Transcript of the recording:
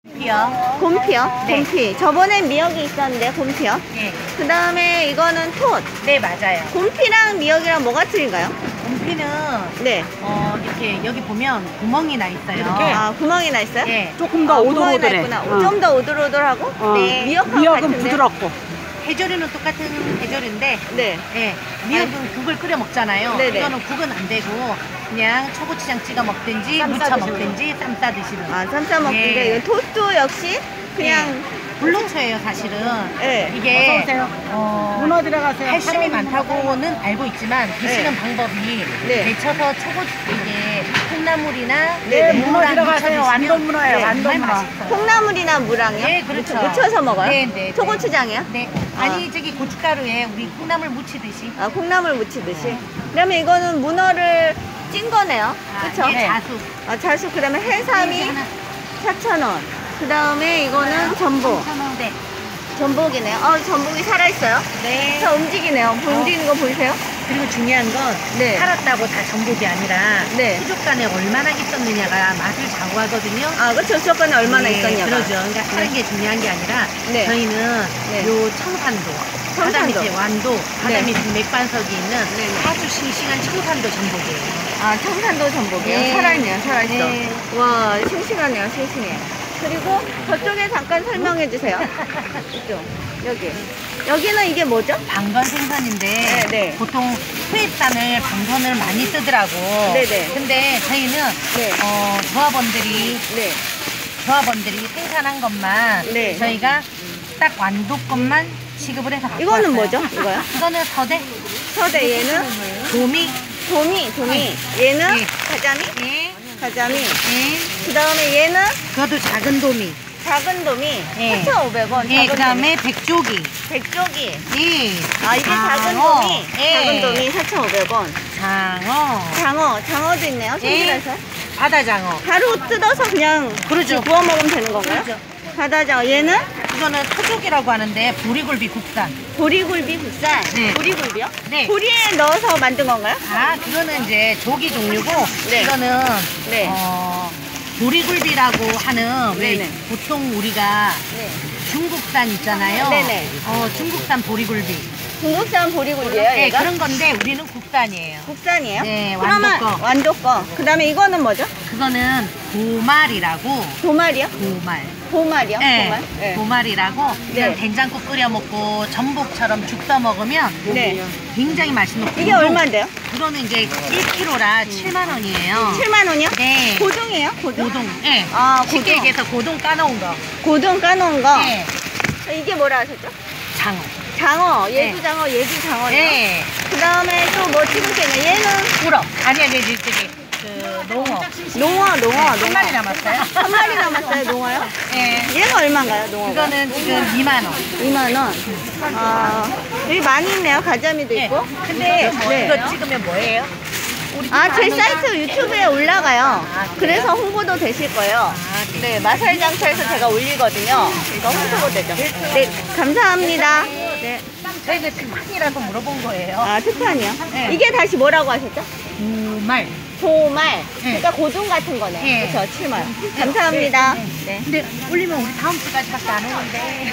곰피요. 곰피요? 네. 곰피. 저번엔 미역이 있었는데 곰피요. 네. 그 다음에 이거는 톳. 네, 맞아요. 곰피랑 미역이랑 뭐가 틀린가요? 곰피는 네. 이렇게 여기 보면 구멍이 나 있어요. 이렇게? 아, 구멍이 나 있어요? 네. 조금 더 구멍이 나 오돌오돌해. 있구나. 좀 더 오돌오돌하고? 네. 미역하고 미역은 같은데? 부드럽고. 해조류는 똑같은 해조류인데 네. 네. 미역은 국을 끓여 먹잖아요. 네네. 이거는 국은 안 되고 그냥 초고추장 찍어 먹든지 쌈 무쳐 싸드시는 먹든지 쌈 싸 드시는 아, 쌈싸 먹는데 예. 이거 톳도 역시 그냥 불로초예요, 사실은. 네. 이게 어서오세요. 문어 들어가세요. 칼슘이 많다고는 알고 있지만 드시는 네. 방법이 네. 데쳐서 이게 콩나물이나 네, 무랑 문어 무쳐 들어가세요. 드시면 완전 문어예요. 네, 완전 정말 문어. 맛있어요. 콩나물이나 무랑이요? 네, 그렇죠. 무쳐서 먹어요? 네, 네. 초고추장이요? 네. 아. 아니, 저기 고춧가루에 우리 콩나물 무치듯이. 아, 콩나물 무치듯이. 그러면 이거는 문어를 찐 거네요. 그쵸? 예, 자수. 아, 자수. 그 다음에 해삼이 4,000원. 그 다음에 이거는 전복. 네. 전복이네요. 전복이 살아있어요. 네. 자, 움직이네요. 움직이는 거 보이세요? 그리고 중요한 건 네. 살았다고 다 전복이 아니라 네. 수족관에 얼마나 있었느냐가 맛을 좌우하거든요. 아, 그쵸. 수족관에 얼마나 네, 있었냐가. 그러죠. 그러니까 사는 게 중요한 게 아니라 네. 저희는 네. 요 청산도, 바다 밑에 완도, 바다 네. 밑에 맥반석이 있는 네. 아주 싱싱한 청산도 전복이에요. 아, 청산도 전복이요? 네. 살아있네요. 살아있어. 네. 와, 싱싱하네요. 싱싱해. 그리고 저쪽에 잠깐 설명해 주세요. 이쪽. 여기. 여기는 이게 뭐죠? 방건 생선인데 네, 네. 보통 수입산을 방건을 많이 쓰더라고. 네, 네. 근데 저희는 네. 조합원들이 네. 생산한 것만 네. 저희가 딱 완도 것만 취급을 해서 갖고 이거는 왔어요. 뭐죠? 이거요? 이거는 서대, 서대. 얘는 도미, 도미. 얘는 네. 가자미. 예, 가자미. 예. 그 다음에 얘는 그것도 작은 도미. 작은 도미. 네. 4,500원. 예, 그다음에 백조기. 백조기. 예. 아, 이게 작은 장어. 도미. 예. 작은 도미 4,500원. 장어. 장어도 있네요. 손질해서. 바다장어. 바로 뜯어서 그냥 그러죠. 구워 먹으면 되는 건가요? 그렇죠. 바다장어. 얘는 이거는 토족이라고 하는데 보리굴비 국산. 보리굴비 국산. 네. 보리굴비요? 네. 보리에 넣어서 만든 건가요? 아, 그거는 이제 조기 종류고 네. 이거는 네. 보리굴비라고 하는 왜 네네. 보통 우리가 네. 중국산 있잖아요. 네네. 중국산 보리굴비. 중국산 보리굴비예요, 네, 얘가? 그런 건데 우리는 국산이에요. 국산이에요? 네, 그러면 완도 거. 완도 거. 그 다음에 이거는 뭐죠? 그거는 도말이라고. 도말이요? 도말. 도말이요? 네, 도말? 네. 도말이라고 그냥 네. 된장국 끓여 먹고 전복처럼 죽 떠 먹으면 네. 굉장히 맛있는 이게 얼마인데요? 그거는 이제 1kg라 7만 원이에요. 7만 원이요? 네. 고등이에요? 고등? 고동. 네. 아, 쉽게 고동. 얘기해서 고동 까놓은 거. 고등 까놓은 거? 네. 이게 뭐라 하셨죠? 장어. 장어, 예주 네. 장어, 예주 장어요. 네. 그 다음에 또 뭐 지금 때는 얘는 우럭. 아니야, 저기 농어. 농어. 한 마리 남았어요. 한 마리 남았어요, 농어요? 네. 얘가 얼마인가요, 농어가? 이거는 지금 2만 원. 2만 원. 아, 여기 많이 있네요. 가자미도 네. 있고. 근데 네. 이거 찍으면 뭐예요? 아, 제 사이트 유튜브에 올라가요. 아, 그래요? 그래서 홍보도 되실 거예요. 네, 마살장터에서 제가 올리거든요. 그러니까 홍보도 되죠. 네, 감사합니다. 네. 저희가 특판이라고 물어본 거예요. 아, 특판이요? 네. 이게 다시 뭐라고 하셨죠? 도말. 도말. 네. 그러니까 고등 같은 거네. 네. 그렇죠, 7만 원. 감사합니다. 네. 근데 올리면 우리 다음 주까지밖에 안 오는데.